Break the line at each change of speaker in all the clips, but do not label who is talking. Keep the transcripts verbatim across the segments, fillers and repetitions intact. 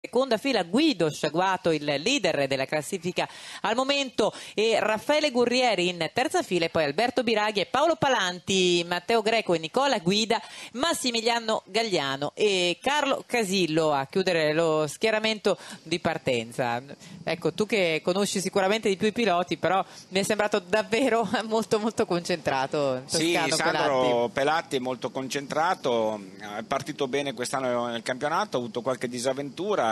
Seconda fila Guido Sciaguato, il leader della classifica al momento, e Raffaele Gurrieri in terza fila, e poi Alberto Biraghi e Paolo Palanti, Matteo Greco e Nicola Guida, Massimiliano Gagliano e Carlo Casillo a chiudere lo schieramento di partenza. Ecco, tu che conosci sicuramente di più i piloti, però mi è sembrato davvero molto molto concentrato.
Sì,
Toscano,
Sandro
Pelatti.
Pelatti è molto concentrato, è partito bene quest'anno nel campionato, ha avuto qualche disavventura,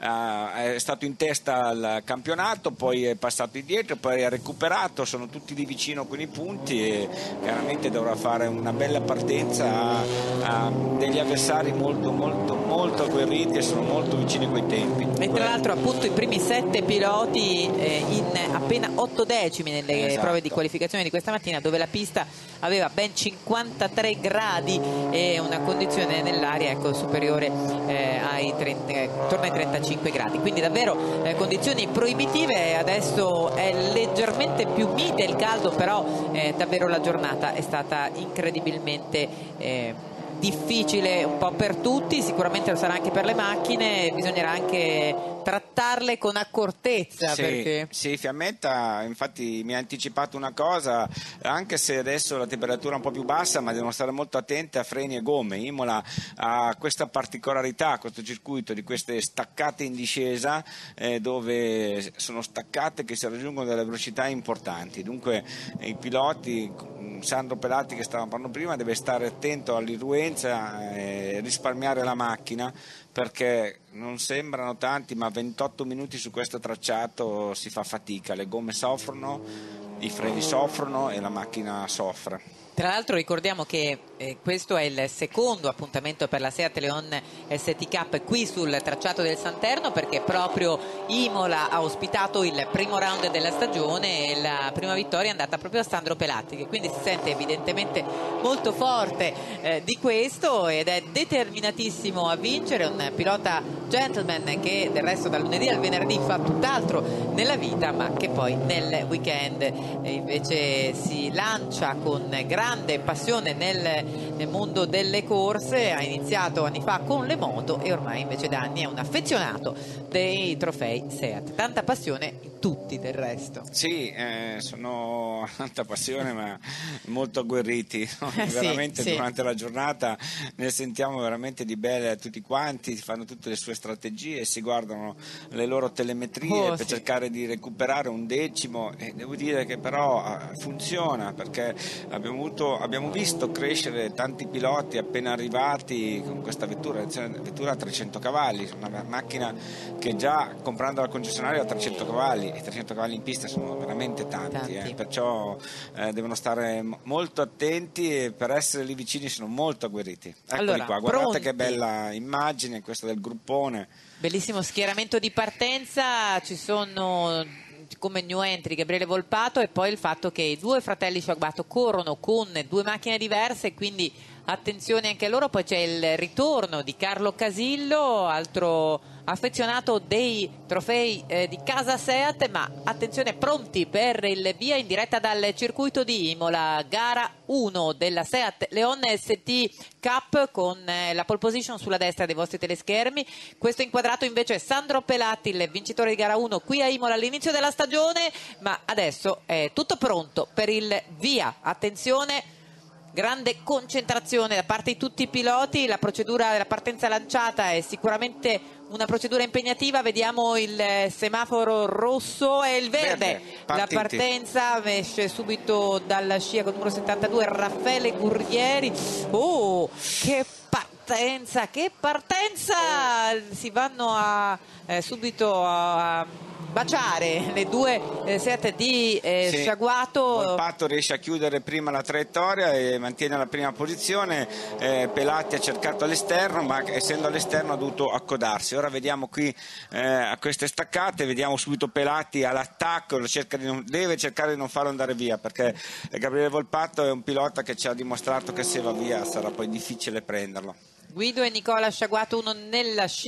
è stato in testa al campionato, poi è passato indietro, poi ha recuperato, sono tutti lì vicino con i punti e chiaramente dovrà fare una bella partenza, ha, ha degli avversari molto molto molto agguerriti e sono molto vicini coi tempi.
E tra l'altro appunto i primi sette piloti eh, in appena otto decimi nelle
Esatto.
prove di qualificazione di questa mattina, dove la pista aveva ben cinquantatré gradi e una condizione nell'aria ecco, superiore eh, ai trenta, eh, attorno ai trentacinque gradi, quindi davvero eh, condizioni proibitive. Adesso è leggermente più mite il caldo, però eh, davvero la giornata è stata incredibilmente eh, difficile un po' per tutti, sicuramente lo sarà anche per le macchine, bisognerà anche trattarle con accortezza.
Sì,
perché...
sì, Fiammetta infatti mi ha anticipato una cosa, anche se adesso la temperatura è un po' più bassa, ma devono stare molto attente a freni e gomme. Imola ha questa particolarità, questo circuito di queste staccate in discesa eh, dove sono staccate che si raggiungono delle velocità importanti, dunque i piloti, Sandro Pelatti che stavamo parlando prima, deve stare attento all'irruenza e risparmiare la macchina, perché non sembrano tanti, ma ventotto minuti su questo tracciato si fa fatica, le gomme soffrono, i freni soffrono e la macchina soffre.
Tra l'altro ricordiamo che eh, questo è il secondo appuntamento per la Seat Leon S T Cup qui sul tracciato del Santerno, perché proprio Imola ha ospitato il primo round della stagione e la prima vittoria è andata proprio a Sandro Pelatti, che quindi si sente evidentemente molto forte eh, di questo ed è determinatissimo a vincere, un pilota gentleman che del resto dal lunedì al venerdì fa tutt'altro nella vita, ma che poi nel weekend eh, invece si lancia con grande grande passione nel, nel mondo delle corse. Ha iniziato anni fa con le moto e ormai invece da anni è un affezionato dei trofei Seat, tanta passione in tutti del resto.
Sì, eh, sono tanta passione ma molto agguerriti, no?
eh,
veramente
sì,
durante
sì.
la giornata ne sentiamo veramente di belle tutti quanti, fanno tutte le sue strategie, si guardano le loro telemetrie
Oh,
per
sì.
cercare di recuperare un decimo, e devo dire che però eh, funziona, perché abbiamo avuto abbiamo visto crescere tanti piloti appena arrivati con questa vettura, vettura a trecento cavalli, una macchina che già comprando la concessionaria ha trecento cavalli, e trecento cavalli in pista sono veramente tanti,
tanti.
Eh, perciò eh, devono stare molto attenti e per essere lì vicini sono molto agguerriti. Eccoli
Allora,
qua, guardate
pronti.
che bella immagine questa del gruppone.
Bellissimo schieramento di partenza, ci sono come new entry Gabriele Volpato e poi il fatto che i due fratelli Sciaguato corrono con due macchine diverse, quindi attenzione anche a loro. Poi c'è il ritorno di Carlo Casillo, altro affezionato dei trofei eh, di casa Seat, ma attenzione, pronti per il via in diretta dal circuito di Imola, gara uno della Seat Leon S T Cup con eh, la pole position sulla destra dei vostri teleschermi. Questo inquadrato invece è Sandro Pelatti, il vincitore di gara uno qui a Imola all'inizio della stagione, ma adesso è tutto pronto per il via. Attenzione, grande concentrazione da parte di tutti i piloti. La procedura della partenza lanciata è sicuramente una procedura impegnativa. Vediamo il semaforo rosso e il verde,
Verde,
la partenza esce subito dalla scia con numero settantadue Raffaele Gurrieri. Oh, che partenza, che partenza, si vanno a eh, subito a baciare le due eh, Seat di eh,
Sì,
Sciaguato.
Volpato riesce a chiudere prima la traiettoria e mantiene la prima posizione. eh, Pelatti ha cercato all'esterno, ma essendo all'esterno ha dovuto accodarsi. Ora vediamo qui eh, a queste staccate, vediamo subito Pelatti all'attacco, cerca di non, deve cercare di non farlo andare via, perché Gabriele Volpato è un pilota che ci ha dimostrato che se va via sarà poi difficile prenderlo.
Guido e Nicola Sciaguato, uno nella scia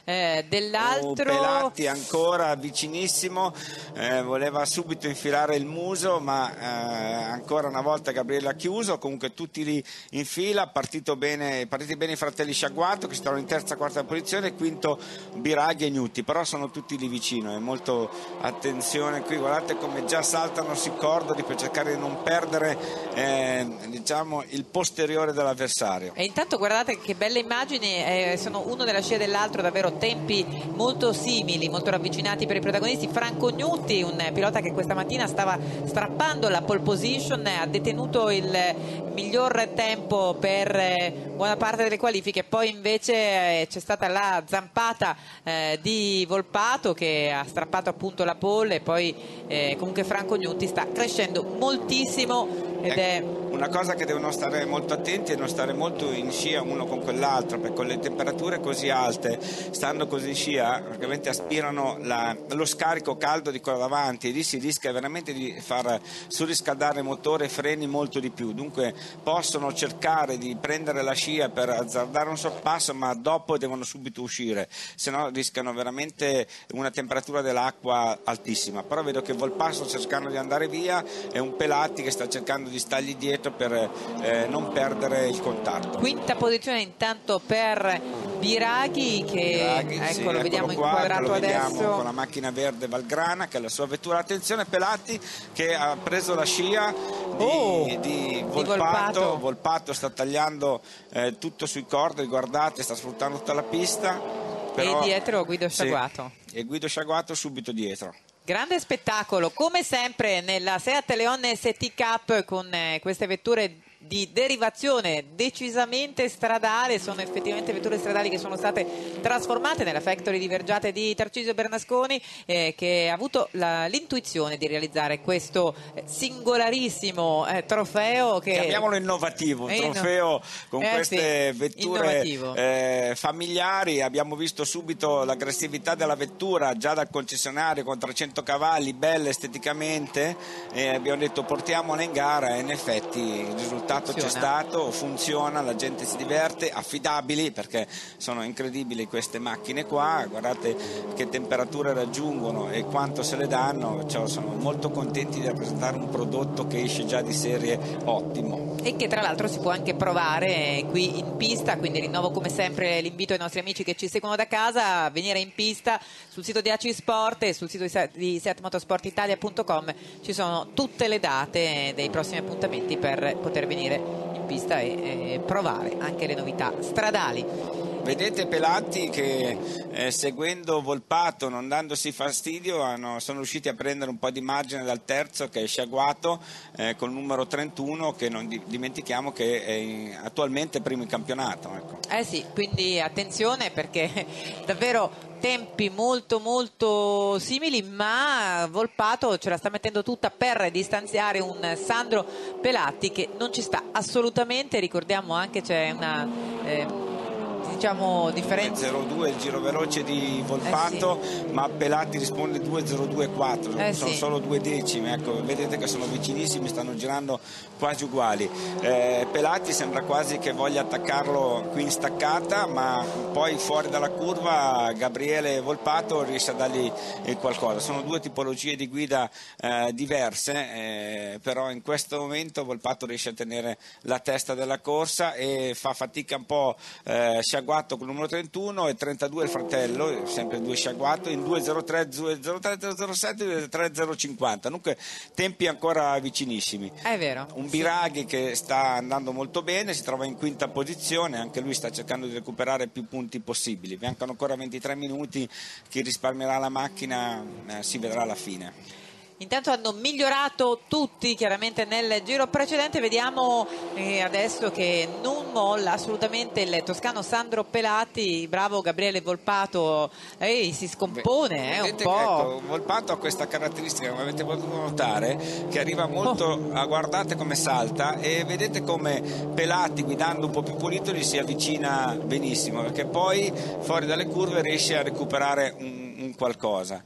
eh, dell'altro.
Oh, Pelatti ancora vicinissimo, eh, voleva subito infilare il muso, ma eh, ancora una volta Gabriele ha chiuso. Comunque tutti lì in fila, partito bene, partiti bene i fratelli Sciaguato che si trovano in terza quarta posizione, quinto Biraghi e Gnutti, però sono tutti lì vicino, è molto attenzione qui, guardate come già saltano sui cordoli per cercare di non perdere eh, diciamo il posteriore dell'avversario.
E intanto guardate che belle immagini, eh, sono uno della scia dell'altro, davvero tempi molto simili, molto ravvicinati per i protagonisti. Franco Gnutti, un pilota che questa mattina stava strappando la pole position, ha detenuto il miglior tempo per eh, buona parte delle qualifiche, poi invece eh, c'è stata la zampata eh, di Volpato che ha strappato appunto la pole, e poi eh, comunque Franco Gnutti sta crescendo moltissimo. Ed è
una cosa che devono stare molto attenti è non stare molto in scia uno con quell'altro, perché con le temperature così alte, stando così in scia, ovviamente aspirano la, lo scarico caldo di quello davanti, e lì si rischia veramente di far surriscaldare motore e freni molto di più. Dunque possono cercare di prendere la scia per azzardare un sorpasso, ma dopo devono subito uscire, se no rischiano veramente una temperatura dell'acqua altissima. Però vedo che Volpato sta cercando di andare via, è un Pelatti che sta cercando di stargli dietro per eh, non perdere il contatto.
Quinta posizione intanto per Biraghi che
Biraghi,
ecco,
sì,
lo
eccolo
vediamo
qua,
inquadrato
lo vediamo
adesso
con la macchina verde Valgrana che è la sua vettura. Attenzione Pelatti che ha preso la scia di,
oh,
di, Volpato.
di Volpato
Volpato sta tagliando eh, tutto sui cordoli, guardate, sta sfruttando tutta la pista, però,
e dietro Guido Sciaguato,
sì, e Guido Sciaguato subito dietro.
Grande spettacolo, come sempre nella Seat Leon S T Cup, con eh, queste vetture di derivazione decisamente stradale. Sono effettivamente vetture stradali che sono state trasformate nella factory di Vergiate di Tarcisio Bernasconi, eh, che ha avuto l'intuizione di realizzare questo singolarissimo eh, trofeo che
chiamiamolo innovativo, un trofeo con
eh,
queste
sì,
vetture eh, familiari. Abbiamo visto subito l'aggressività della vettura già dal concessionario con trecento cavalli, bella esteticamente, e abbiamo detto portiamola in gara, e in effetti il risultato c'è stato, funziona, la gente si diverte, affidabili perché sono incredibili queste macchine qua, guardate che temperature raggiungono e quanto se le danno, cioè, sono molto contenti di rappresentare un prodotto che esce già di serie ottimo.
E che tra l'altro si può anche provare qui in pista, quindi rinnovo come sempre l'invito ai nostri amici che ci seguono da casa a venire in pista sul sito di A C I Sport e sul sito di seat motorsport italia punto com. Ci sono tutte le date dei prossimi appuntamenti per poter venire in pista e, e provare anche le novità stradali.
Vedete Pelatti che eh, seguendo Volpato, non dandosi fastidio, hanno, sono riusciti a prendere un po' di margine dal terzo che è Sciaguato eh, col numero trentuno, che non di, dimentichiamo che è in, attualmente primo in campionato. Ecco.
Eh sì, quindi attenzione perché davvero tempi molto molto simili, ma Volpato ce la sta mettendo tutta per distanziare un Sandro Pelatti che non ci sta assolutamente. Ricordiamo anche c'è una eh, diciamo differenza
zero due il giro veloce di Volpato,
eh sì.
ma Pelatti risponde due zero due quattro,
eh
sono
sì.
solo due decimi, ecco, vedete che sono vicinissimi, stanno girando quasi uguali. eh, Pelatti sembra quasi che voglia attaccarlo qui in staccata, ma poi fuori dalla curva Gabriele Volpato riesce a dargli eh, qualcosa. Sono due tipologie di guida eh, diverse, eh, però in questo momento Volpato riesce a tenere la testa della corsa e fa fatica un po' eh, Sciaguato con il numero trentuno e trentadue il fratello, sempre due Sciaguato, in due zero tre, due zero tre, due zero sette, tre zero cinquanta, dunque tempi ancora vicinissimi.
È vero.
Un Biraghi che sta andando molto bene, si trova in quinta posizione, anche lui sta cercando di recuperare più punti possibili. Mancano ancora ventitré minuti, chi risparmierà la macchina eh, si vedrà alla fine.
Intanto hanno migliorato tutti chiaramente nel giro precedente, vediamo eh, adesso che non molla assolutamente il toscano Sandro Pelatti, bravo Gabriele Volpato, eh, si scompone eh, un po'.
Ecco, Volpato ha questa caratteristica, come avete potuto notare, che arriva molto, oh. a, guardate come salta, e vedete come Pelatti guidando un po' più pulito gli si avvicina benissimo, perché poi fuori dalle curve riesce a recuperare un, un qualcosa.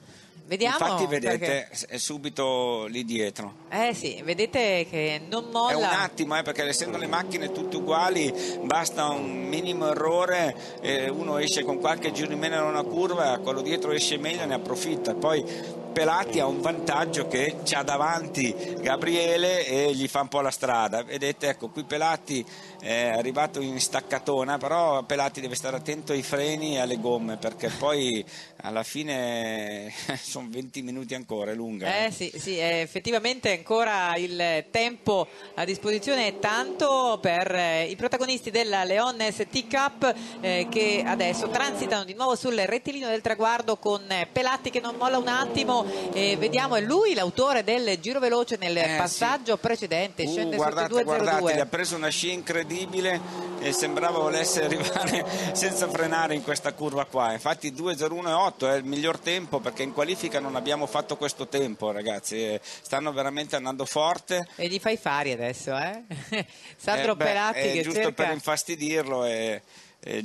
Vediamo.
Infatti vedete,
perché...
è subito lì dietro.
Eh sì, vedete che non molla.
È un attimo, eh, perché essendo le macchine tutte uguali, basta un minimo errore, eh, uno esce con qualche giro in meno in una curva, quello dietro esce meglio e ne approfitta. Poi Pelati ha un vantaggio che c'ha davanti Gabriele e gli fa un po' la strada. Vedete, ecco, qui Pelati è arrivato in staccatona, però Pelati deve stare attento ai freni e alle gomme, perché poi alla fine sono venti minuti ancora, è lunga.
Eh sì, sì, effettivamente ancora il tempo a disposizione è tanto per eh, i protagonisti della Leon S T Cup eh, che adesso transitano di nuovo sul rettilineo del traguardo con eh, Pelati che non molla un attimo. E vediamo, è lui l'autore del giro veloce nel
eh,
passaggio
sì.
precedente,
uh,
scende
guardate,
sotto i due zero due.
Guardate, gli ha preso una scia incredibile e sembrava volesse arrivare senza frenare in questa curva qua. Infatti due zero uno e otto è il miglior tempo, perché in qualifica non abbiamo fatto questo tempo, ragazzi, stanno veramente andando forte.
E gli fai fari adesso, eh? Sandro
eh, beh,
Pelati
è
che
giusto
cerca...
per infastidirlo e... È,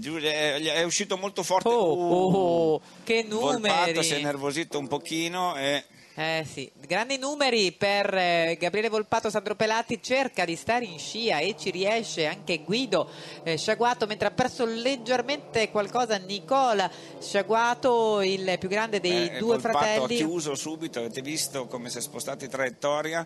è uscito molto forte.
Oh,
uh,
oh, che numeri!
Volpato si è nervosito un pochino e...
Eh sì, grandi numeri per eh, Gabriele Volpato. Sandro Pelati cerca di stare in scia e ci riesce anche Guido eh, Sciaguato, mentre ha perso leggermente qualcosa Nicola Sciaguato, il più grande dei
eh,
due
Volpato
fratelli.
Ha chiuso subito, avete visto come si è spostato in traiettoria,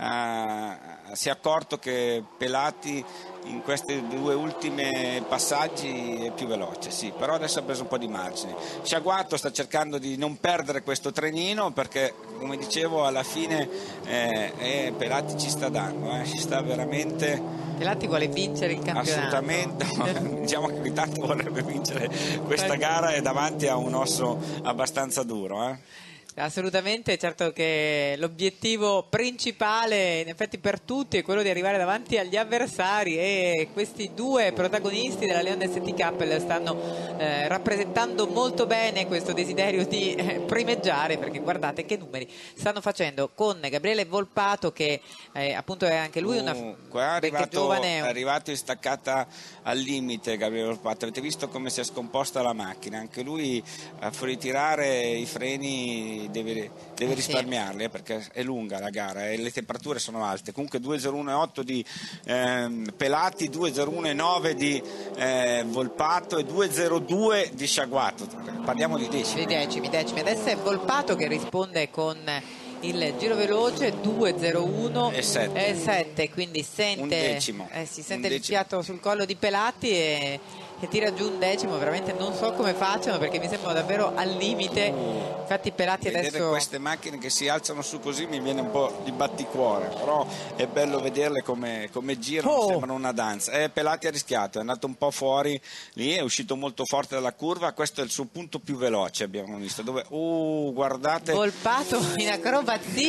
eh, si è accorto che Pelati in questi due ultimi passaggi è più veloce, sì, però adesso ha preso un po' di margine. Sciaguato sta cercando di non perdere questo trenino, perché come dicevo alla fine eh, eh, Pelati ci sta dando, eh, ci sta veramente.
Pelati vuole vincere il campionato.
Assolutamente, diciamo che intanto vorrebbe vincere questa gara e davanti a un osso abbastanza duro. Eh.
Assolutamente, certo che l'obiettivo principale in effetti per tutti è quello di arrivare davanti agli avversari, e questi due protagonisti della Leon S T Cup stanno eh, rappresentando molto bene questo desiderio di eh, primeggiare, perché guardate che numeri stanno facendo con Gabriele Volpato che eh, appunto è anche lui una
uh, qua è arrivato,
giovane.
È arrivato in staccata al limite Gabriele Volpato, avete visto come si è scomposta la macchina, anche lui a ritirare i freni deve, deve
eh
risparmiarli, eh, perché è lunga la gara e le temperature sono alte. Comunque due zero uno e otto di ehm, Pelati, due zero uno e nove di eh, Volpato e due zero due di Sciaguato. Parliamo di decimi.
Di decimi, decimi. Adesso è Volpato che risponde con il giro veloce due zero uno
e
sette, quindi sente,
un decimo.
Eh, si sente
un
il
decimo.
fiato sul collo di Pelati e, e tira giù un decimo. Veramente non so come facciano, perché mi sembrano davvero al limite. Infatti Pelati
vedere
adesso,
queste macchine che si alzano su così mi viene un po' di batticuore, però è bello vederle come, come girano,
oh.
sembrano una danza. eh, Pelati ha rischiato, è andato un po' fuori lì, è uscito molto forte dalla curva, questo è il suo punto più veloce, abbiamo visto, dove uh, guardate
Volpato in acrobazia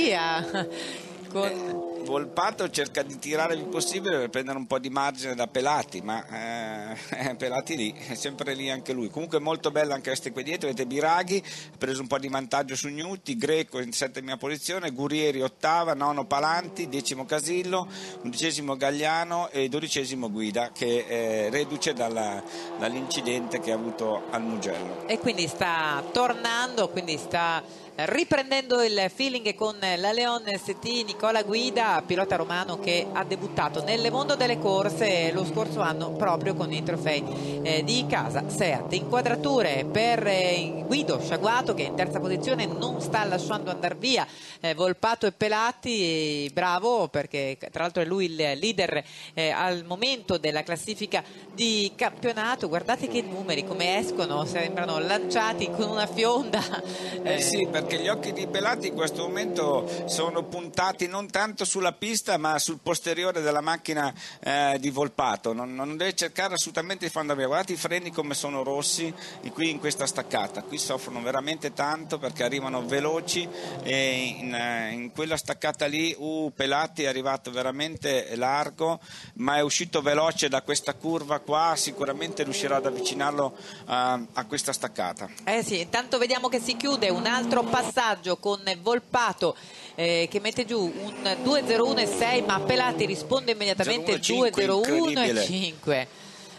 con...
eh, Volpato cerca di tirare il possibile per prendere un po' di margine da Pelati, ma eh, Pelati lì, è sempre lì anche lui. Comunque molto bella anche queste qui dietro, vedete Biraghi ha preso un po' di vantaggio su Gnuti, Greco in settima posizione, Gurieri ottava, nono Palanti, decimo Casillo, undicesimo Gagliano e dodicesimo Guida, che è reduce dalla, dall'incidente che ha avuto al Mugello.
E quindi sta tornando, quindi sta riprendendo il feeling con la Leon S T. Nicola Guida, pilota romano che ha debuttato nel mondo delle corse lo scorso anno proprio con i trofei eh, di casa Seat. Inquadrature per eh, Guido Sciaguato, che in terza posizione non sta lasciando andare via eh, Volpato e Pelati. Bravo, perché tra l'altro è lui il leader eh, al momento della classifica di campionato. Guardate che numeri, come escono, sembrano lanciati con una fionda.
Eh sì, perché gli occhi di Pelati in questo momento sono puntati non tanto sulla pista ma sul posteriore della macchina eh, di Volpato, non, non deve cercare assolutamente di far andare via. Guardate i freni come sono rossi qui in questa staccata, qui soffrono veramente tanto perché arrivano veloci e in, in quella staccata lì uh, Pelati è arrivato veramente largo, ma è uscito veloce da questa curva qua, sicuramente riuscirà ad avvicinarlo uh, a questa staccata.
Eh sì, intanto vediamo che si chiude un altro passaggio con Volpato eh, che mette giù un due zero uno e sei, ma Pelati risponde immediatamente due zero uno e cinque.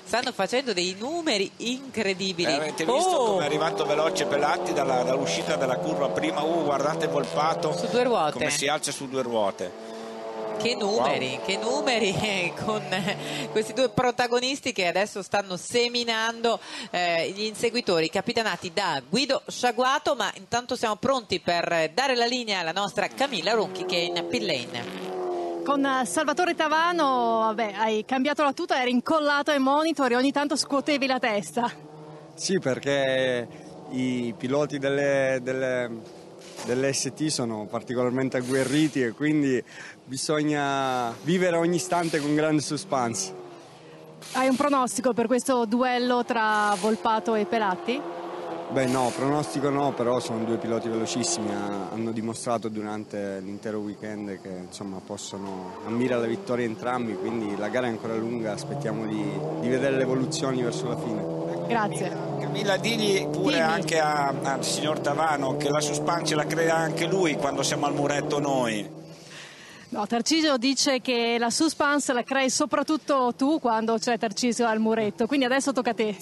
stanno facendo dei numeri incredibili.
Eh, avete visto
oh.
come è arrivato veloce Pelatti dalla, dall'uscita della curva prima? Uh, guardate Volpato
su due ruote,
come si alza su due ruote.
Che numeri,
wow.
che numeri con questi due protagonisti che adesso stanno seminando eh, gli inseguitori capitanati da Guido Sciaguato, ma intanto siamo pronti per dare la linea alla nostra Camilla Ronchi che è in pit lane.
Con Salvatore Tavano, vabbè, hai cambiato la tuta, eri incollato ai monitor e ogni tanto scuotevi la testa.
Sì, perché i piloti delle, delle, delle S T sono particolarmente agguerriti e quindi bisogna vivere ogni istante con grande suspense.
Hai un pronostico per questo duello tra Volpato e Pelatti?
Beh no, pronostico no, però sono due piloti velocissimi, hanno dimostrato durante l'intero weekend che insomma possono ambire alla vittoria entrambi, quindi la gara è ancora lunga, aspettiamo di, di vedere le evoluzioni verso la fine.
Grazie.
Camilla, digli pure
Dimmi.
anche al signor Tavano che la suspense la crea anche lui quando siamo al muretto noi.
No, Tarcisio dice che la suspense la crei soprattutto tu quando c'è Tarcisio al muretto, quindi adesso tocca a te.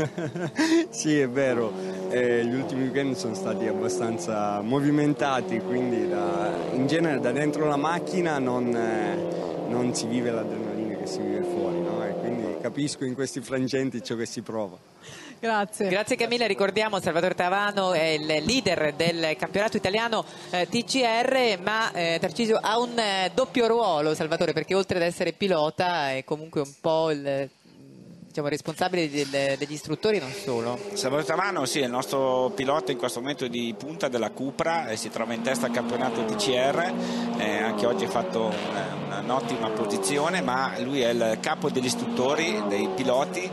Sì, è vero, eh, gli ultimi weekend sono stati abbastanza movimentati, quindi da, in genere da dentro la macchina non, eh, non si vive l'adrenalina che si vive fuori, no? E quindi capisco in questi frangenti ciò che si prova.
Grazie.
Grazie Camilla, ricordiamo Salvatore Tavano è il leader del campionato italiano eh, T C R, ma eh, Tarcisio ha un eh, doppio ruolo, Salvatore, perché oltre ad essere pilota è comunque un po' il diciamo, responsabile del, degli istruttori, non solo.
Salvatore Tavano sì, è il nostro pilota in questo momento di punta della Cupra e si trova in testa al campionato T C R, eh, anche oggi ha fatto una, un'ottima posizione, ma lui è il capo degli istruttori, dei piloti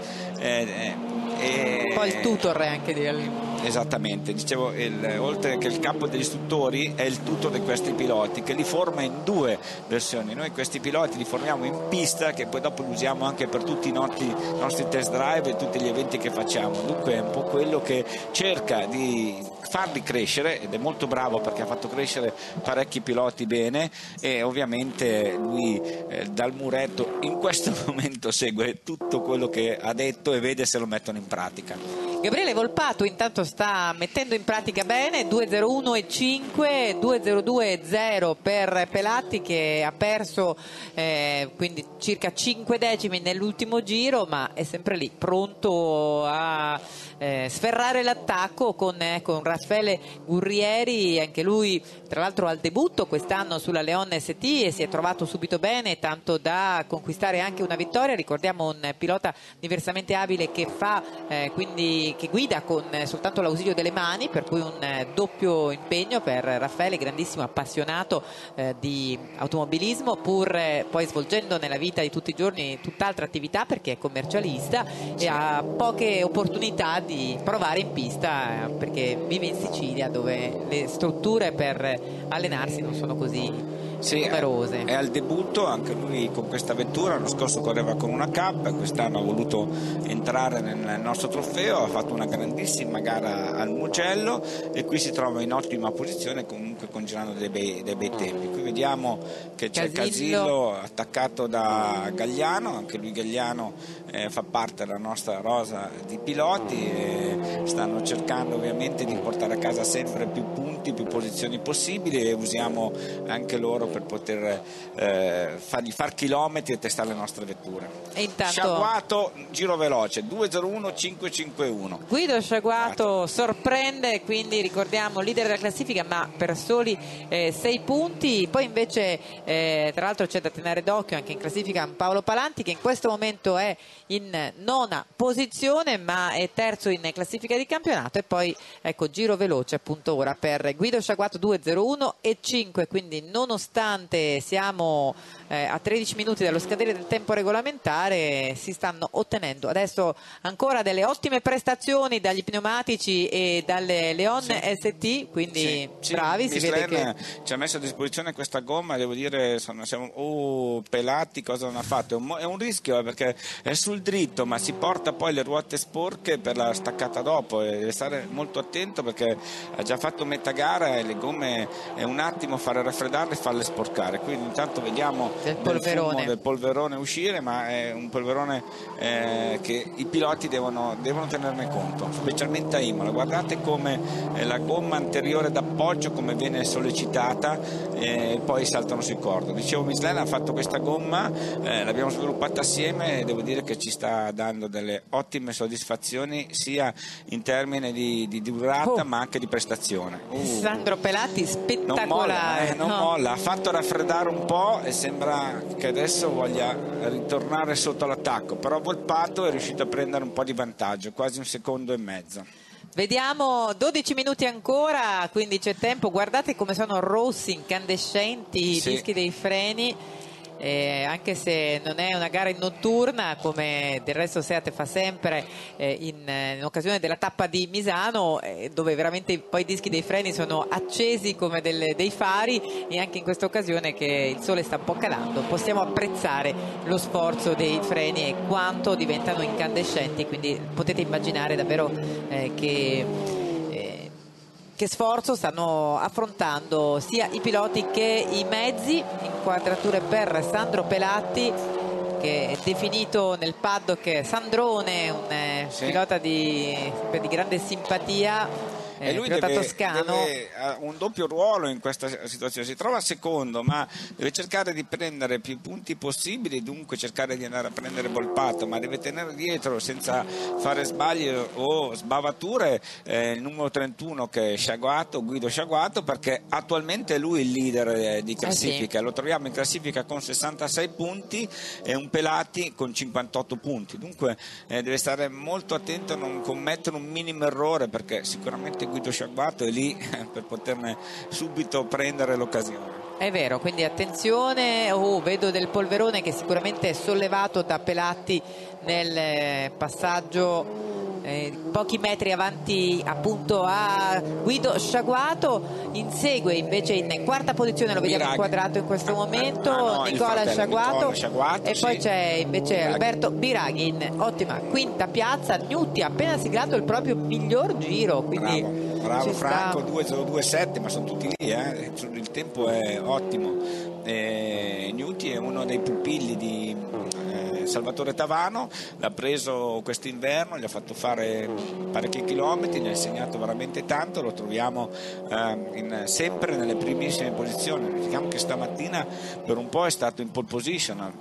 eh, e
un po' il tutor anche di
esattamente, dicevo il, oltre che il capo degli istruttori è il tutor di questi piloti che li forma in due versioni. Noi questi piloti li formiamo in pista che poi dopo li usiamo anche per tutti i nostri, nostri test drive e tutti gli eventi che facciamo, dunque è un po' quello che cerca di farli crescere ed è molto bravo perché ha fatto crescere parecchi piloti bene e ovviamente lui eh, dal muretto in questo momento segue tutto quello che ha detto e vede se lo mettono in pratica.
Gabriele Volpato intanto sta mettendo in pratica bene, due zero uno e cinque, due zero due zero per Pelatti che ha perso eh, quindi circa cinque decimi nell'ultimo giro, ma è sempre lì pronto a eh, sferrare l'attacco con, eh, con Raffaele Gurrieri, anche lui tra l'altro al debutto quest'anno sulla Leon S T e si è trovato subito bene, tanto da conquistare anche una vittoria. Ricordiamo un pilota diversamente abile che fa eh, quindi che guida con soltanto l'ausilio delle mani, per cui un eh, doppio impegno per Raffaele, grandissimo appassionato eh, di automobilismo, pur eh, poi svolgendo nella vita di tutti i giorni tutt'altra attività perché è commercialista e ha poche opportunità di provare in pista eh, perché vive in Sicilia dove le strutture per allenarsi non sono così
Sì,
numerose.
È al debutto anche lui con questa vettura, l'anno scorso correva con una Cup, quest'anno ha voluto entrare nel nostro trofeo, ha fatto una grandissima gara al Mugello e qui si trova in ottima posizione comunque congirando dei bei, dei bei tempi. Qui vediamo che c'è
Casillo.
Casillo attaccato da Gagliano, anche lui Gagliano eh, fa parte della nostra rosa di piloti e stanno cercando ovviamente di portare a casa sempre più punti, più posizioni possibili e usiamo anche loro per poter eh, fargli far chilometri e testare le nostre vetture.
E intanto
Sciaguato, giro veloce due zero uno cinque cinque uno.
Guido Sciaguato sorprende, quindi ricordiamo leader della classifica ma per soli eh, sei punti. Poi invece eh, tra l'altro c'è da tenere d'occhio anche in classifica Paolo Palanti che in questo momento è in nona posizione ma è terzo in classifica di campionato. E poi ecco giro veloce appunto ora per Guido Sciaguato due zero uno e cinque, quindi nonostante siamo eh, a tredici minuti dallo scadere del tempo regolamentare si stanno ottenendo adesso ancora delle ottime prestazioni dagli pneumatici e dalle Leon
sì.
S T, quindi
sì, sì,
bravi, si vede che
ci ha messo a disposizione questa gomma, devo dire sono, siamo oh, Pelatti cosa non ha fatto, è un, è un rischio eh, perché è sul dritto ma si porta poi le ruote sporche per la staccata dopo e deve stare molto attento perché ha già fatto metà gara e le gomme è un attimo fare raffreddarle e farle farle sporcare. Quindi intanto vediamo
del
del
polverone.
fumo del polverone uscire, ma è un polverone eh, che i piloti devono, devono tenerne conto, specialmente a Imola. Guardate come eh, la gomma anteriore d'appoggio come viene sollecitata e poi saltano sui cordo. Dicevo, Michelin ha fatto questa gomma, eh, l'abbiamo sviluppata assieme e devo dire che ci sta dando delle ottime soddisfazioni sia in termini di, di durata
Oh.
ma anche di prestazione. Uh.
Sandro Pelatti
Non molla,
spettacolare.
eh, non
no?
molla, ha fatto raffreddare un po' e sembra che adesso voglia ritornare sotto l'attacco, però Volpato è riuscito a prendere un po' di vantaggio, quasi un secondo e mezzo.
Vediamo, dodici minuti ancora, quindi c'è tempo. Guardate come sono rossi, incandescenti i
Sì.
dischi dei freni. Eh, anche se non è una gara in notturna, come del resto Seat fa sempre eh, in, eh, in occasione della tappa di Misano, eh, dove veramente poi i dischi dei freni sono accesi come delle- dei fari, e anche in questa occasione che il sole sta un po' calando possiamo apprezzare lo sforzo dei freni e quanto diventano incandescenti, quindi potete immaginare davvero eh, che eh, che sforzo stanno affrontando sia i piloti che i mezzi. Inquadrature per Sandro Pelatti, che è definito nel paddock Sandrone, un eh,
Sì.
pilota di, di grande simpatia,
E
eh,
lui
pilota
deve,
toscano.
deve- ha un doppio ruolo in questa situazione, si trova secondo ma deve cercare di prendere più punti possibili, dunque cercare di andare a prendere Volpato, ma deve tenere dietro senza fare sbagli o sbavature eh, il numero trentuno che è Sciaguato, Guido Sciaguato, perché attualmente è lui il leader eh, di classifica, lo troviamo in classifica con sessantasei punti e un Pelatti con cinquantotto punti, dunque eh, deve stare molto attento a non commettere un minimo errore, perché sicuramente Guido Sciaguato è lì per poterne subito prendere l'occasione.
È vero, quindi attenzione. Oh, vedo del polverone che sicuramente è sollevato da Pelatti nel eh, passaggio eh, pochi metri avanti appunto a Guido Sciaguato. Insegue invece in quarta posizione, lo vediamo
Biraghi.
inquadrato in questo momento,
Ah, no, il
Nicola
fratello,
Sciaguato,
Nicola Sciaguato,
e
sì.
poi c'è invece
Biraghi.
Alberto Biraghi in ottima quinta piazza. Nutti ha appena siglato il proprio miglior giro, quindi
Bravo, bravo
ci sta-
Franco, due zero due sette, ma sono tutti lì, eh. Il tempo è ottimo. Eh, Newty è uno dei pupilli di eh, Salvatore Tavano, l'ha preso quest'inverno, gli ha fatto fare parecchi chilometri, gli ha insegnato veramente tanto, lo troviamo eh, in, sempre nelle primissime posizioni. Diciamo che stamattina per un po' è stato in pole position,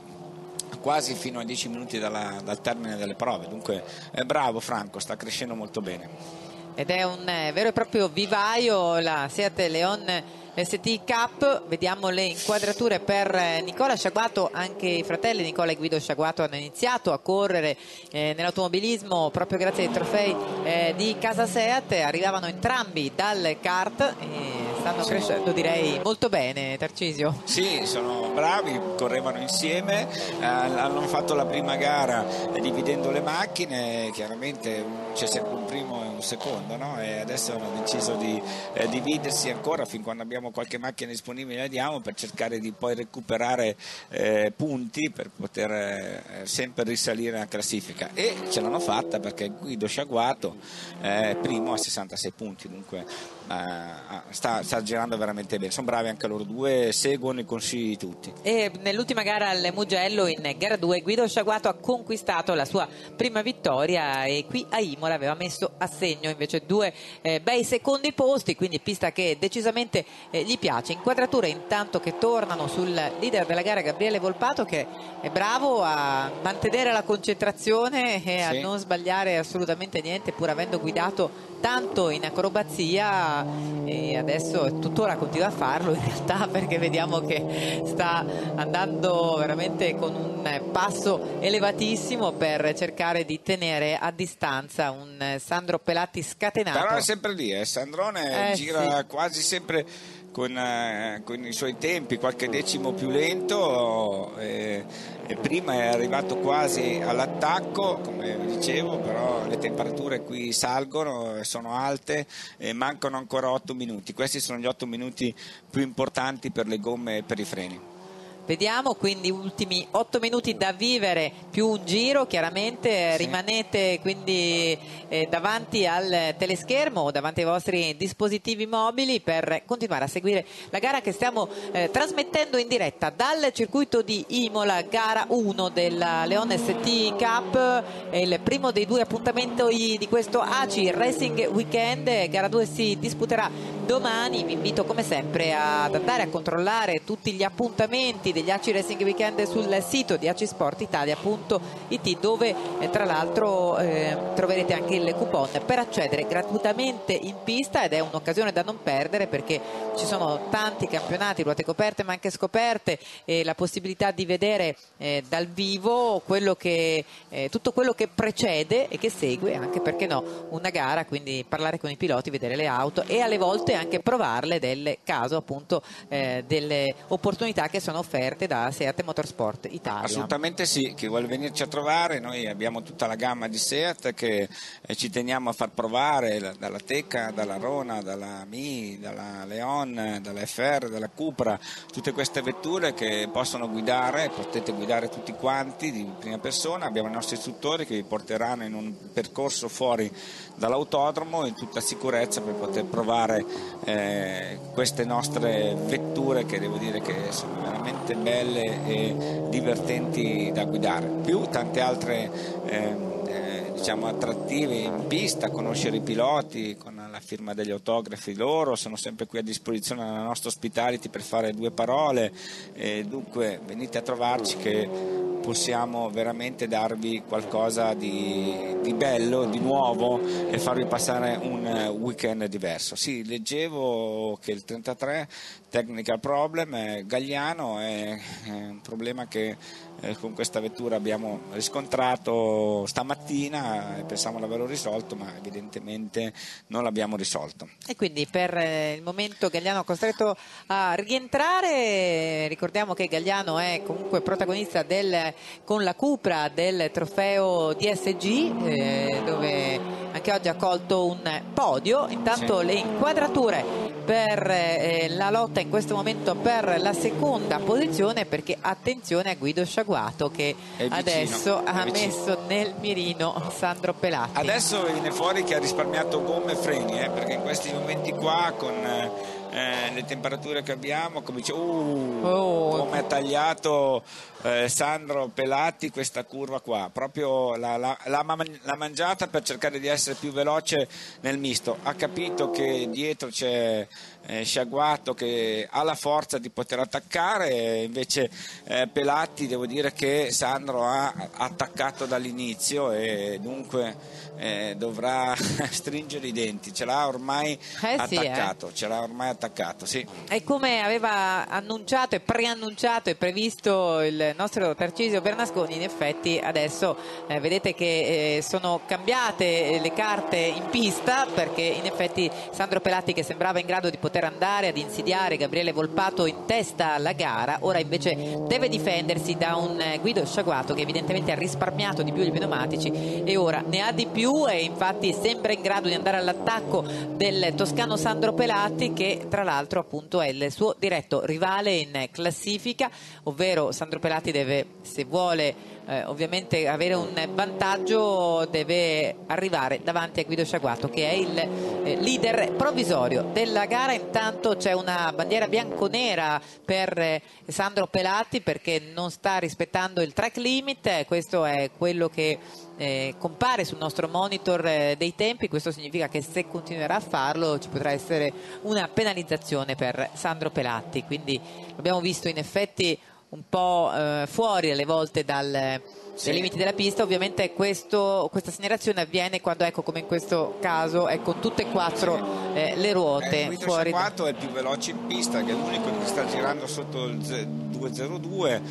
quasi fino a dieci minuti dalla, dal termine delle prove, dunque è bravo Franco, sta crescendo molto bene.
ed è un eh, vero e proprio vivaio la Seat Leon S T Cup. Vediamo le inquadrature per eh, Nicola Sciaguato. Anche i fratelli Nicola e Guido Sciaguato hanno iniziato a correre eh, nell'automobilismo proprio grazie ai trofei eh, di Casa Seat. Arrivavano entrambi dal kart e stanno crescendo, direi, molto bene. Tarcisio.
Sì, sono bravi, correvano insieme, eh, hanno fatto la prima gara eh, dividendo le macchine, chiaramente c'è sempre un primo e un secondo, no? E adesso hanno deciso di eh, dividersi ancora fin quando abbiamo qualche macchina disponibile, la diamo, per cercare di poi recuperare eh, punti per poter eh, sempre risalire la classifica, e ce l'hanno fatta perché Guido Sciaguato è primo a sessantasei punti, dunque eh, sta, sta girando veramente bene, sono bravi anche loro due, seguono i consigli di tutti.
E nell'ultima gara al Mugello, in gara due, Guido Sciaguato ha conquistato la sua prima vittoria e qui a Imola aveva messo a segno invece due eh, bei secondi posti, quindi pista che decisamente eh, gli piace. Inquadrature intanto che tornano sul leader della gara, Gabriele Volpato, che è bravo a mantenere la concentrazione e a
Sì.
non sbagliare assolutamente niente, pur avendo guidato tanto in acrobazia, e adesso tuttora continua a farlo in realtà, perché vediamo che sta andando veramente con un passo elevatissimo per cercare di tenere a distanza un Sandro Pelatti scatenato.
Però è sempre lì, eh. Sandrone
Eh,
gira
sì.
quasi sempre con, eh, con i suoi tempi, qualche decimo più lento, eh, e prima è arrivato quasi all'attacco, come vi dicevo, però le temperature qui salgono, sono alte e mancano ancora otto minuti. Questi sono gli otto minuti più importanti per le gomme e per i freni.
Vediamo, quindi ultimi otto minuti da vivere più un giro, chiaramente. Sì. Rimanete quindi eh, davanti al teleschermo o davanti ai vostri dispositivi mobili per continuare a seguire la gara che stiamo eh, trasmettendo in diretta dal circuito di Imola, gara uno della Leon S T Cup, è il primo dei due appuntamenti di questo A C I Racing Weekend. Gara due si disputerà domani. Vi invito come sempre ad andare a controllare tutti gli appuntamenti degli A C I Racing Weekend sul sito di acisportitalia punto it, dove eh, tra l'altro eh, troverete anche il coupon per accedere gratuitamente in pista, ed è un'occasione da non perdere perché ci sono tanti campionati, ruote coperte ma anche scoperte, e la possibilità di vedere eh, dal vivo quello che, eh, tutto quello che precede e che segue, anche perché no, una gara, quindi parlare con i piloti, vedere le auto e alle volte anche provarle, del caso appunto eh, delle opportunità che sono offerte da Seat Motorsport Italia.
Assolutamente sì, chi vuole venirci a trovare, noi abbiamo tutta la gamma di Seat che eh, ci teniamo a far provare, la, dalla Teca, dalla Rona, dalla Mi, dalla Leon, dalla F R, dalla Cupra, tutte queste vetture che possono guidare, potete guidare tutti quanti di prima persona. Abbiamo i nostri istruttori che vi porteranno in un percorso fuori dall'autodromo in tutta sicurezza per poter provare eh, queste nostre vetture, che devo dire che sono veramente belle e divertenti da guidare, più tante altre eh, eh, diciamo attrattive in pista, conoscere i piloti con la firma degli autografi loro, sono sempre qui a disposizione alla nostra hospitality per fare due parole, e dunque venite a trovarci che possiamo veramente darvi qualcosa di, di bello, di nuovo, e farvi passare un weekend diverso. Sì, leggevo che il trentatré technical problem è Gagliano, è, è un problema che eh, con questa vettura abbiamo riscontrato stamattina e pensavamo di averlo risolto, ma evidentemente non l'abbiamo risolto.
E quindi per eh, il momento Gagliano è costretto a rientrare. Ricordiamo che Gagliano è comunque protagonista del con la Cupra del trofeo D S G, eh, dove anche oggi ha colto un podio. Intanto sì, le inquadrature per eh, la lotta in questo momento per la seconda posizione, perché attenzione a Guido Sciaguato che vicino, adesso ha vicino. messo nel mirino Sandro Pelatti.
Adesso viene fuori che ha risparmiato gomme e freni, eh, perché in questi momenti qua con eh, le temperature che abbiamo, come dice, uh, oh. come ha tagliato eh, Sandro Pelatti questa curva qua, proprio la, la, la, la mangiata per cercare di essere più veloce nel misto. Ha capito che dietro c'è eh, Sciaguato che ha la forza di poter attaccare, e invece eh, Pelatti, devo dire che Sandro ha attaccato dall'inizio e dunque eh, dovrà stringere i denti, ce l'ha ormai eh sì, attaccato, eh. ce l'ha ormai attaccato, sì.
E come aveva annunciato e preannunciato e previsto il nostro Tarcisio Bernasconi, in effetti adesso eh, vedete che eh, sono cambiate le carte in pista, perché in effetti Sandro Pelatti, che sembrava in grado di poter andare ad insidiare Gabriele Volpato in testa alla gara, ora invece deve difendersi da un Guido Sciaguato che evidentemente ha risparmiato di più gli pneumatici e ora ne ha di più, e infatti sembra in grado di andare all'attacco del toscano Sandro Pelatti, che tra l'altro appunto è il suo diretto rivale in classifica, ovvero Sandro Pelatti deve, se vuole eh, ovviamente avere un vantaggio, deve arrivare davanti a Guido Sciaguato, che è il eh, leader provvisorio della gara. Intanto c'è una bandiera bianconera per eh, Sandro Pelatti perché non sta rispettando il track limit, eh, questo è quello che Eh, compare sul nostro monitor eh, dei tempi. Questo significa che se continuerà a farlo ci potrà essere una penalizzazione per Sandro Pelatti, quindi l'abbiamo visto in effetti un po' eh, fuori alle volte dal sì. dai limiti della pista. Ovviamente questo, questa segnalazione avviene quando, ecco, come in questo caso, è con tutte e quattro eh, le ruote
eh,
fuori.
Sciaguato è il più veloce in pista, che è l'unico che sta girando sotto il due zero due,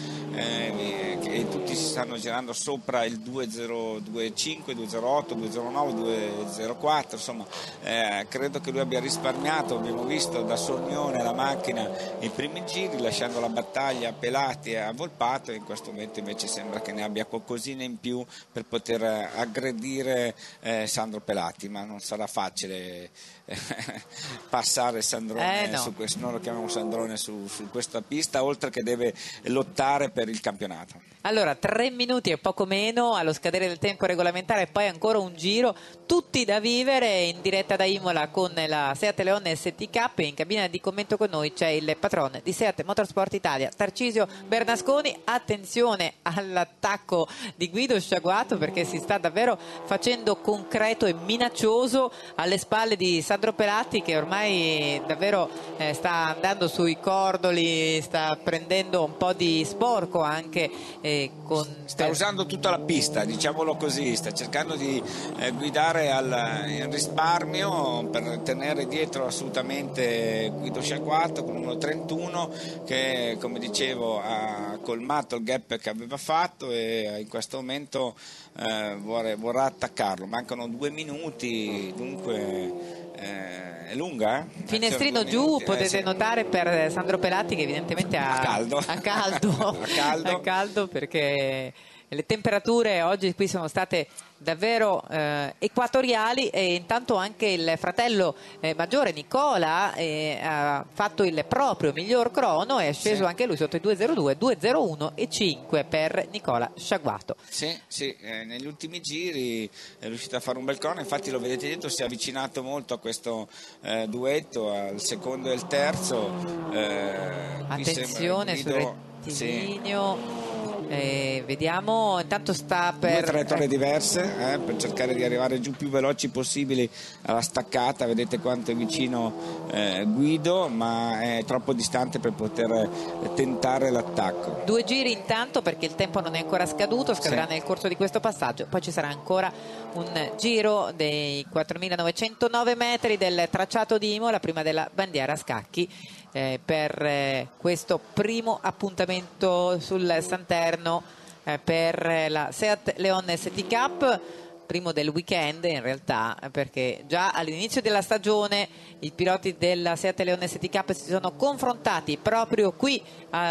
eh, e tutti si stanno girando sopra il due zero due cinque, due zero otto, due zero nove, due zero quattro, insomma eh, credo che lui abbia risparmiato. Abbiamo visto da Sornione la macchina i primi giri, lasciando la battaglia a Pelatti e a Volpato, e in questo momento invece sembra che ne abbia qualcosina in più per poter aggredire eh, Sandro Pelati, ma non sarà facile eh, passare Sandrone,
Eh, no.
su questo, noi lo chiamiamo Sandrone su, su questa pista, oltre che deve lottare per il campionato.
Allora, tre minuti e poco meno allo scadere del tempo regolamentare e poi ancora un giro, tutti da vivere in diretta da Imola con la Seat Leon S T Cup. In cabina di commento con noi c'è il patron di Seat Motorsport Italia, Tarcisio Bernasconi. Attenzione all'attacco di Guido Sciaguato, perché si sta davvero facendo concreto e minaccioso alle spalle di Sandro Pelati, che ormai davvero eh, sta andando sui cordoli, sta prendendo un po' di sporco anche eh, con...
Sta usando tutta la pista, diciamolo così, sta cercando di eh, guidare al in risparmio per tenere dietro assolutamente Guido Sciaguato con uno trentuno che, come dicevo, ha colmato il gap che aveva fatto e in questo momento eh, vorrà, vorrà attaccarlo. Mancano due minuti, dunque eh, è lunga, eh?
Finestrino giù,
minuti,
potete
eh, sì.
notare per Sandro Pelati che evidentemente ha
A caldo.
a caldo,
A caldo.
a caldo, perché le temperature oggi qui sono state davvero eh, equatoriali, e intanto anche il fratello eh, maggiore Nicola eh, ha fatto il proprio miglior crono, è sceso
Sì.
anche lui sotto i due zero due, due zero uno e cinque per Nicola Sciaguato.
Sì, sì, eh, negli ultimi giri è riuscito a fare un bel crono, infatti lo vedete dietro, si è avvicinato molto a questo eh, duetto, al secondo e il terzo. Eh, qui
Attenzione sul
sembra Guido-
rettilineo. Eh, vediamo, intanto sta per
Due traiettorie
eh,
diverse eh, per cercare di arrivare giù più veloci possibili alla staccata. Vedete quanto è vicino eh, Guido, ma è troppo distante per poter eh, tentare l'attacco.
due giri intanto, perché il tempo non è ancora scaduto, scadrà
Sì.
nel corso di questo passaggio, poi ci sarà ancora un giro dei quattromilanovecentonove metri del tracciato di Imola prima della bandiera a scacchi eh, per eh, questo primo appuntamento sul Santerno eh, per la Seat Leon S T Cup, primo del weekend in realtà, perché già all'inizio della stagione i piloti della Seat Leon S T Cup si sono confrontati proprio qui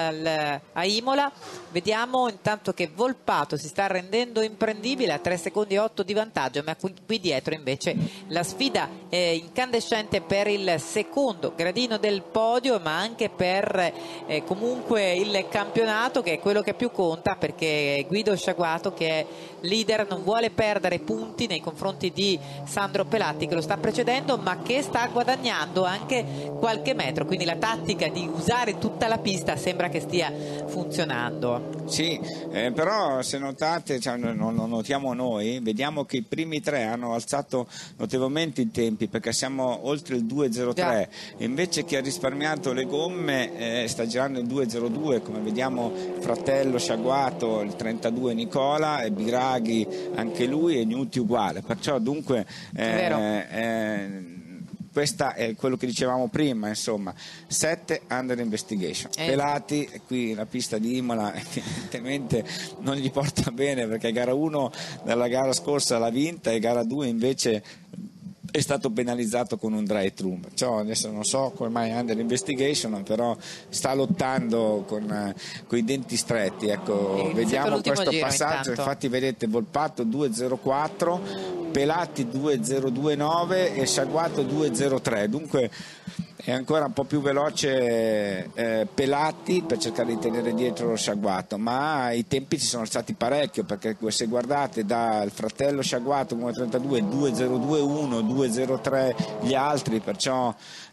al, a Imola. Vediamo intanto che Volpato si sta rendendo imprendibile a tre secondi e otto di vantaggio, ma qui, qui dietro invece la sfida è incandescente per il secondo gradino del podio, ma anche per eh, comunque il campionato, che è quello che più conta, perché Guido Sciaguato, che è leader, non vuole perdere punti nei confronti di Sandro Pelati, che lo sta precedendo ma che sta guadagnando anche qualche metro, quindi la tattica di usare tutta la pista sembra che stia funzionando.
Sì, eh, però se notate, cioè, non lo notiamo noi, vediamo che i primi tre hanno alzato notevolmente i tempi, perché siamo oltre il due zero tre, invece chi ha risparmiato le gomme eh, sta girando il due zero due, come vediamo fratello Sciaguato, il trentadue Nicola, e Biraghi anche lui, e Gnuti uguale, perciò dunque eh, eh, questo è quello che dicevamo prima, insomma, sette under investigation.
Eh.
Pelati, qui la pista di Imola evidentemente non gli porta bene, perché gara uno dalla gara scorsa l'ha vinta e gara due invece è stato penalizzato con un drive-thru. Perciò adesso non so come mai under investigation, però sta lottando con, con i denti stretti, ecco. Vediamo questo
giro,
passaggio
intanto.
infatti vedete Volpato due zero quattro, Pelati due zero due nove e Sciaguato due zero tre, dunque è ancora un po' più veloce eh, Pelati per cercare di tenere dietro lo Sciaguato, ma i tempi si sono alzati parecchio, perché se guardate dal fratello Sciaguato uno trentadue, due zero due uno, due zero tre gli altri, perciò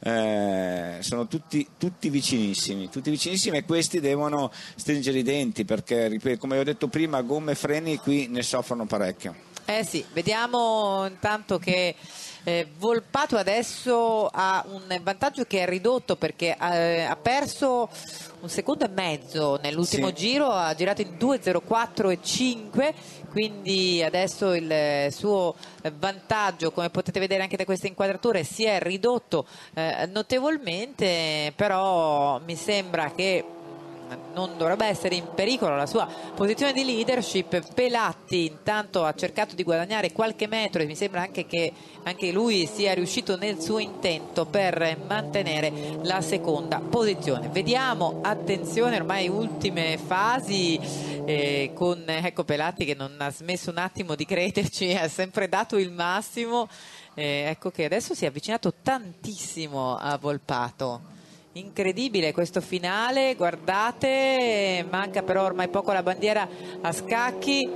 eh, sono tutti, tutti vicinissimi tutti vicinissimi e questi devono stringere i denti, perché ripeto, come ho detto prima, gomme e freni qui ne soffrono parecchio.
Eh sì, vediamo intanto che eh, Volpato adesso ha un vantaggio che è ridotto, perché eh, ha perso un secondo e mezzo nell'ultimo
Sì.
giro, ha girato in due zero quattro e cinque, quindi adesso il suo vantaggio, come potete vedere anche da queste inquadrature, si è ridotto eh, notevolmente, però mi sembra che non dovrebbe essere in pericolo la sua posizione di leadership. Pelatti intanto ha cercato di guadagnare qualche metro e mi sembra anche che anche lui sia riuscito nel suo intento per mantenere la seconda posizione. Vediamo, attenzione, ormai ultime fasi eh, con ecco Pelatti che non ha smesso un attimo di crederci, ha sempre dato il massimo. Eh, ecco che adesso si è avvicinato tantissimo a Volpato. Incredibile questo finale, guardate, manca però ormai poco la bandiera a scacchi,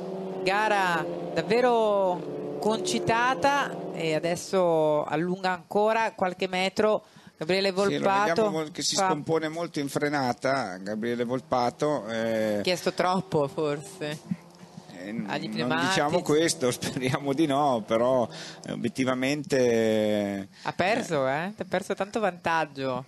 gara davvero concitata e adesso allunga ancora qualche metro Gabriele Volpato.
Sì, lo vediamo che si
fa...
scompone molto in frenata Gabriele Volpato. Eh...
chiesto troppo forse. Agli
non diciamo questo, speriamo di no, però obiettivamente
ha perso, eh? Ha perso tanto vantaggio.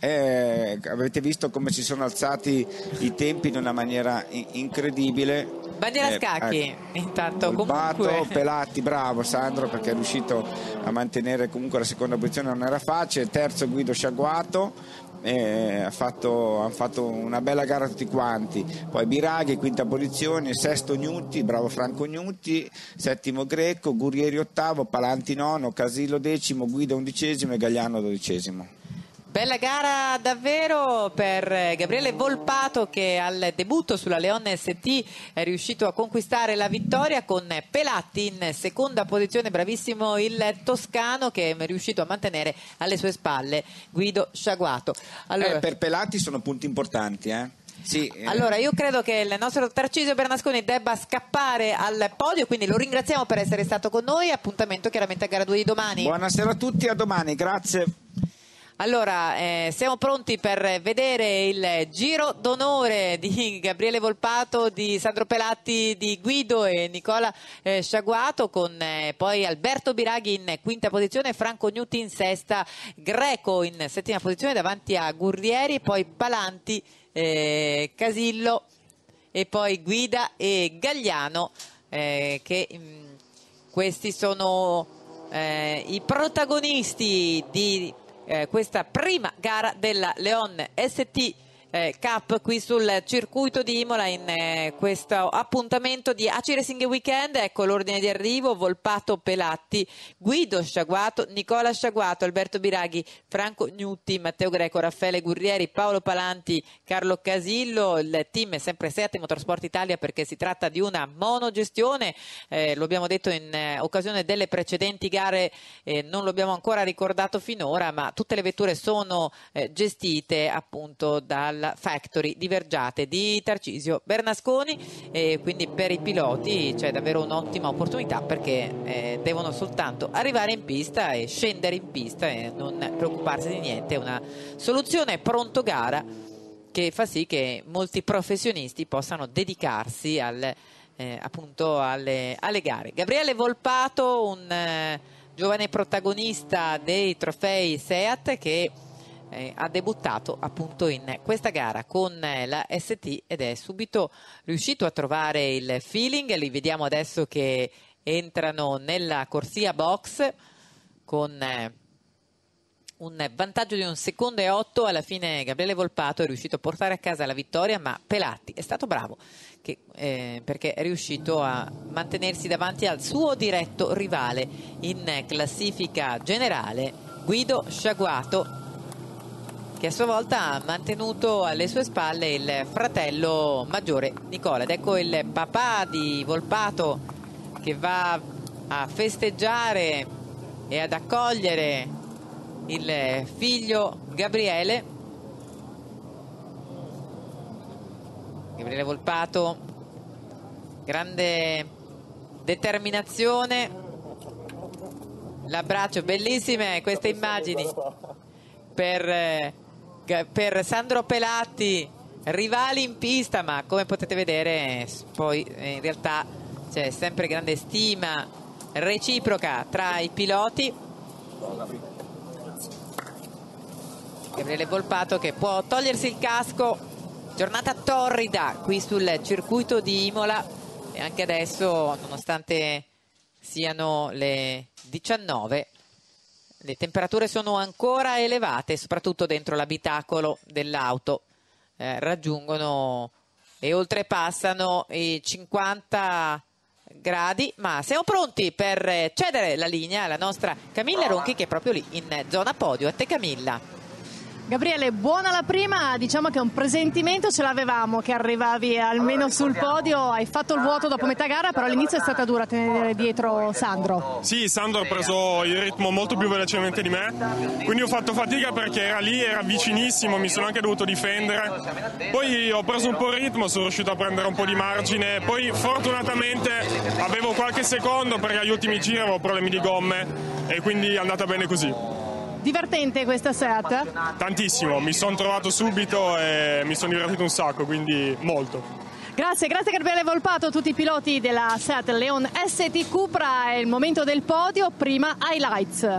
Eh, avete visto come si sono alzati i tempi in una maniera incredibile.
Bandiera a
eh,
scacchi
eh,
intanto
Volpato,
comunque
Pelatti, bravo Sandro perché è riuscito a mantenere comunque la seconda posizione, non era facile. Terzo Guido Sciaguato. Eh, ha fatto, hanno fatto una bella gara tutti quanti, poi Biraghi quinta posizione, sesto Gnutti, bravo Franco Gnutti, settimo Greco, Gurrieri ottavo, Palanti nono, Casillo decimo, Guido undicesimo e Gagliano dodicesimo.
Bella gara davvero per Gabriele Volpato che al debutto sulla Leon S T è riuscito a conquistare la vittoria, con Pelatti in seconda posizione, bravissimo il toscano che è riuscito a mantenere alle sue spalle Guido Sciaguato. Allora,
eh, per Pelatti sono punti importanti, eh? Sì, eh.
Allora io credo che il nostro Tarcisio Bernasconi debba scappare al podio, quindi lo ringraziamo per essere stato con noi. Appuntamento chiaramente a gara due di domani.
Buonasera a tutti, a domani, grazie.
Allora, eh, siamo pronti per vedere il giro d'onore di Gabriele Volpato, di Sandro Pelatti, di Guido e Nicola eh, Sciaguato, con eh, poi Alberto Biraghi in quinta posizione, Franco Gnutti in sesta, Greco in settima posizione davanti a Gurrieri, poi Palanti, eh, Casillo e poi Guida e Gagliano, eh, che mh, questi sono eh, i protagonisti di Eh, questa prima gara della Leon S T eh, Cup qui sul circuito di Imola, in eh, questo appuntamento di A C Racing Weekend. Ecco l'ordine di arrivo: Volpato, Pelatti, Guido Sciaguato, Nicola Sciaguato, Alberto Biraghi, Franco Gnutti, Matteo Greco, Raffaele Gurrieri, Paolo Palanti, Carlo Casillo. Il team è sempre Seat Motorsport Italia perché si tratta di una monogestione, eh, lo abbiamo detto in eh, occasione delle precedenti gare, eh, non lo abbiamo ancora ricordato finora, ma tutte le vetture sono eh, gestite appunto dal Factory di Vergiate di Tarcisio Bernasconi, e quindi per i piloti c'è davvero un'ottima opportunità perché eh, devono soltanto arrivare in pista e scendere in pista e non preoccuparsi di niente. È una soluzione pronto gara che fa sì che molti professionisti possano dedicarsi al, eh, appunto alle, alle gare. Gabriele Volpato, un eh, giovane protagonista dei trofei Seat che Eh, ha debuttato appunto in questa gara con eh, la S T ed è subito riuscito a trovare il feeling. Li vediamo adesso che entrano nella corsia box con eh, un vantaggio di un secondo e otto. Alla fine Gabriele Volpato è riuscito a portare a casa la vittoria, ma Pelatti è stato bravo che, eh, perché è riuscito a mantenersi davanti al suo diretto rivale in classifica generale, Guido Sciaguato, che a sua volta ha mantenuto alle sue spalle il fratello maggiore Nicola. Ed ecco il papà di Volpato che va a festeggiare e ad accogliere il figlio Gabriele. Gabriele Volpato, grande determinazione, l'abbraccio, bellissime queste immagini per per Sandro Pelatti, rivali in pista, ma come potete vedere poi in realtà c'è sempre grande stima reciproca tra i piloti. Gabriele Volpato che può togliersi il casco. Giornata torrida qui sul circuito di Imola e anche adesso, nonostante siano le diciannove, le temperature sono ancora elevate, soprattutto dentro l'abitacolo dell'auto eh, raggiungono e oltrepassano i cinquanta gradi, ma siamo pronti per cedere la linea alla nostra Camilla Ronchi, che è proprio lì in zona podio. A te, Camilla.
Gabriele, buona la prima, diciamo che un presentimento ce l'avevamo che arrivavi almeno sul podio, hai fatto il vuoto dopo metà gara, però all'inizio è stata dura tenere dietro Sandro.
Sì, Sandro ha preso il ritmo molto più velocemente di me, quindi ho fatto fatica perché era lì, era vicinissimo, mi sono anche dovuto difendere, poi ho preso un po' il ritmo, sono riuscito a prendere un po' di margine, poi fortunatamente avevo qualche secondo perché agli ultimi giri avevo problemi di gomme e quindi è andata bene così.
Divertente questa set?
Tantissimo, mi sono trovato subito e mi sono divertito un sacco, quindi molto.
Grazie, grazie Gabriele Volpato, a tutti i piloti della Seat Leon S T Cupra. È il momento del podio, prima highlights.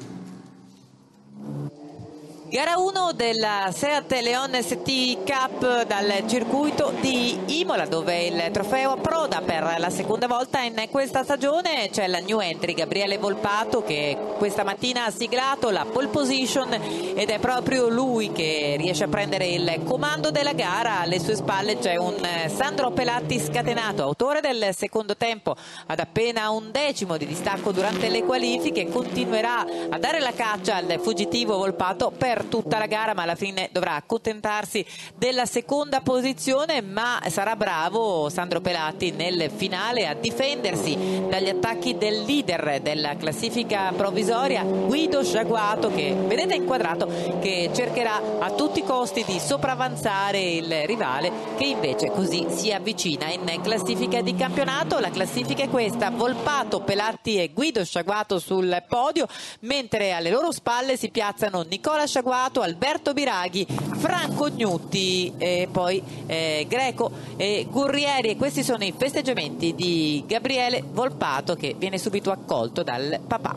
Gara uno della Seat Leon S T Cup dal circuito di Imola, dove il trofeo approda per la seconda volta in questa stagione. C'è la new entry Gabriele Volpato, che questa mattina ha siglato la pole position ed è proprio lui che riesce a prendere il comando della gara. Alle sue spalle c'è un Sandro Pelatti scatenato, autore del secondo tempo ad appena un decimo di distacco durante le qualifiche. Continuerà a dare la caccia al fuggitivo Volpato per tutta la gara, ma alla fine dovrà accontentarsi della seconda posizione, ma sarà bravo Sandro Pelatti nel finale a difendersi dagli attacchi del leader della classifica provvisoria, Guido Sciaguato, che vedete inquadrato, che cercherà a tutti i costi di sopravanzare il rivale, che invece così si avvicina in classifica di campionato. La classifica è questa: Volpato, Pelatti e Guido Sciaguato sul podio, mentre alle loro spalle si piazzano Nicola Sciaguato, Alberto Biraghi, Franco Gnutti e poi eh, Greco e Gurrieri. E questi sono i festeggiamenti di Gabriele Volpato, che viene subito accolto dal papà.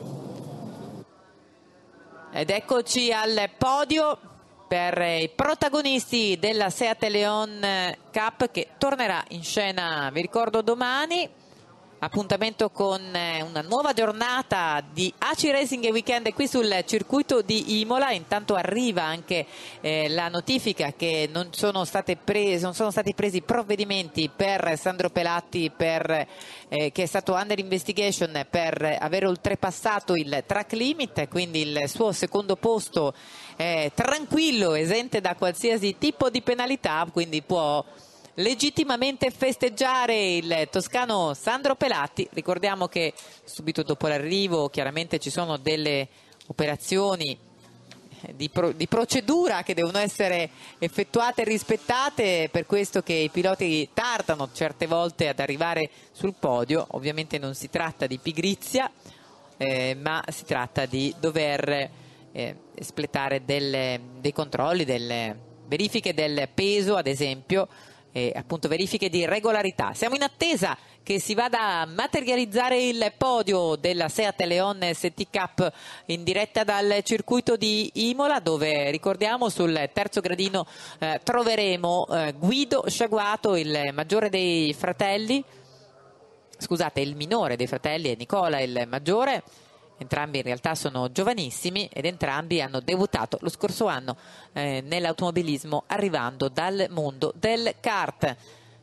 Ed eccoci al podio per i protagonisti della Seat Leon Cup, che tornerà in scena, vi ricordo, domani. Appuntamento con una nuova giornata di A C I Racing Weekend qui sul circuito di Imola. Intanto arriva anche eh, la notifica che non sono, state prese, non sono stati presi provvedimenti per Sandro Pelatti, per, eh, che è stato under investigation per aver oltrepassato il track limit, quindi il suo secondo posto è tranquillo, esente da qualsiasi tipo di penalità, quindi può legittimamente festeggiare il toscano Sandro Pelatti. Ricordiamo che subito dopo l'arrivo chiaramente ci sono delle operazioni di, pro, di procedura che devono essere effettuate e rispettate, per questo che i piloti tardano certe volte ad arrivare sul podio. Ovviamente non si tratta di pigrizia, eh, ma si tratta di dover eh, espletare delle, dei controlli, delle verifiche del peso, ad esempio, e appunto verifiche di regolarità. Siamo in attesa che si vada a materializzare il podio della Seat Leon S T Cup in diretta dal circuito di Imola, dove ricordiamo sul terzo gradino eh, troveremo eh, Guido Sciaguato, il maggiore dei fratelli, scusate il minore dei fratelli, e Nicola il maggiore. Entrambi in realtà sono giovanissimi ed entrambi hanno debuttato lo scorso anno eh, nell'automobilismo, arrivando dal mondo del kart.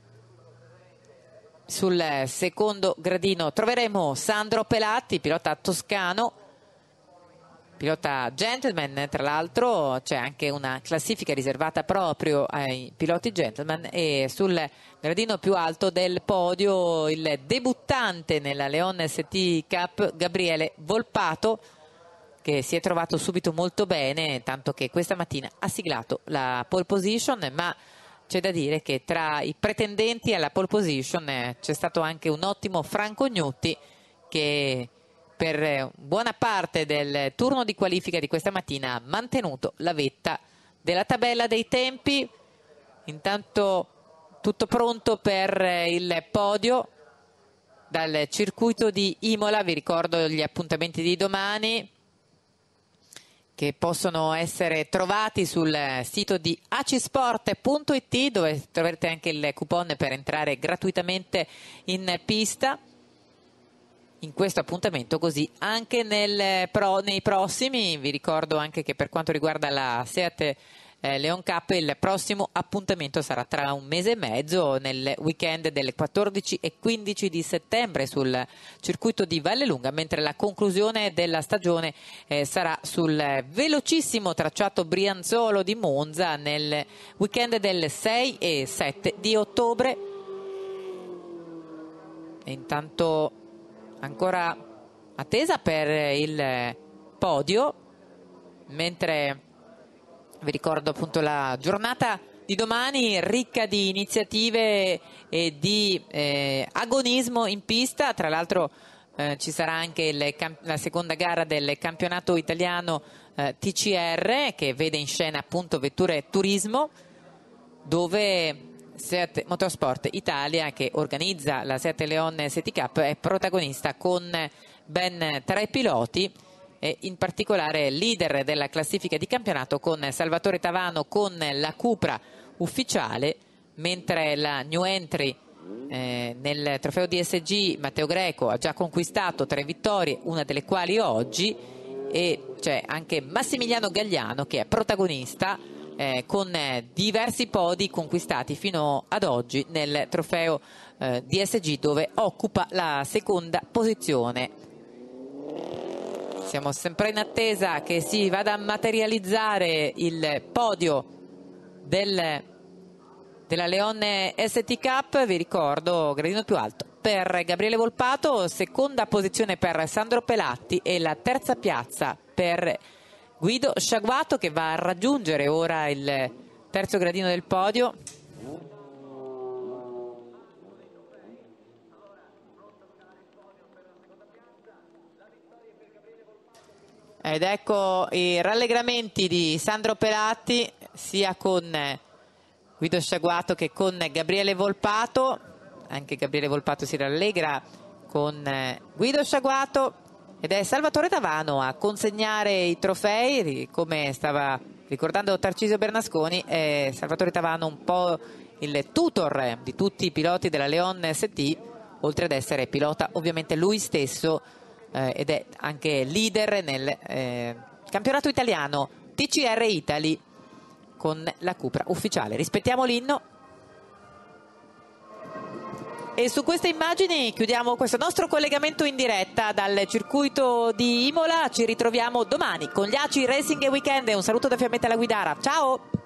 Sul secondo gradino troveremo Sandro Pelatti, pilota toscano, pilota gentleman. Tra l'altro c'è anche una classifica riservata proprio ai piloti gentleman, e sul gradino più alto del podio il debuttante nella Leon S T Cup Gabriele Volpato, che si è trovato subito molto bene, tanto che questa mattina ha siglato la pole position. Ma c'è da dire che tra i pretendenti alla pole position eh, c'è stato anche un ottimo Franco Gnutti, che per buona parte del turno di qualifica di questa mattina ha mantenuto la vetta della tabella dei tempi. Intanto tutto pronto per il podio dal circuito di Imola. Vi ricordo gli appuntamenti di domani, che possono essere trovati sul sito di acisport punto it, dove troverete anche il coupon per entrare gratuitamente in pista in questo appuntamento, così anche nel pro, nei prossimi. Vi ricordo anche che per quanto riguarda la Seat eh, Leon Cup. Il prossimo appuntamento sarà tra un mese e mezzo, nel weekend del quattordici e quindici di settembre sul circuito di Vallelunga, mentre la conclusione della stagione eh, sarà sul velocissimo tracciato Brianzolo di Monza nel weekend del sei e sette di ottobre. E intanto ancora attesa per il podio, mentre vi ricordo appunto la giornata di domani ricca di iniziative e di eh, agonismo in pista. Tra l'altro eh, ci sarà anche il, la seconda gara del campionato italiano eh, T C R, che vede in scena appunto vetture turismo, dove Seat Motorsport Italia, che organizza la Seat Leon City Cup, è protagonista con ben tre piloti, e in particolare leader della classifica di campionato con Salvatore Tavano con la Cupra ufficiale, mentre la new entry eh, nel trofeo D S G Matteo Greco ha già conquistato tre vittorie, una delle quali oggi, e c'è anche Massimiliano Gagliano che è protagonista eh, con eh, diversi podi conquistati fino ad oggi nel trofeo eh, D S G, dove occupa la seconda posizione. Siamo sempre in attesa che si vada a materializzare il podio del, della Leon S T Cup. Vi ricordo, gradino più alto per Gabriele Volpato, seconda posizione per Sandro Pelatti e la terza piazza per Guido Sciaguato, che va a raggiungere ora il terzo gradino del podio. Ed ecco i rallegramenti di Sandro Pelatti sia con Guido Sciaguato che con Gabriele Volpato. Anche Gabriele Volpato si rallegra con Guido Sciaguato, ed è Salvatore Tavano a consegnare i trofei, come stava ricordando Tarcisio Bernasconi. È Salvatore Tavano un po' il tutor di tutti i piloti della Leon S T, oltre ad essere pilota ovviamente lui stesso, Eh, ed è anche leader nel eh, campionato italiano T C R Italy con la Cupra ufficiale. Rispettiamo l'inno. E su queste immagini chiudiamo questo nostro collegamento in diretta dal circuito di Imola. Ci ritroviamo domani con gli A C I Racing Weekend. Un saluto da Fiammetta La Guidara, ciao!